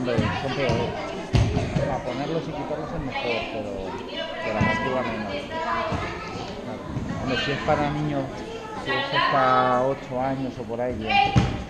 Hombre, son peores. Para ponerlos y quitarlos es mejor, pero de la tortuga menos. Claro. Hombre, si es para niños, si es hasta 8 años o por ahí, bien.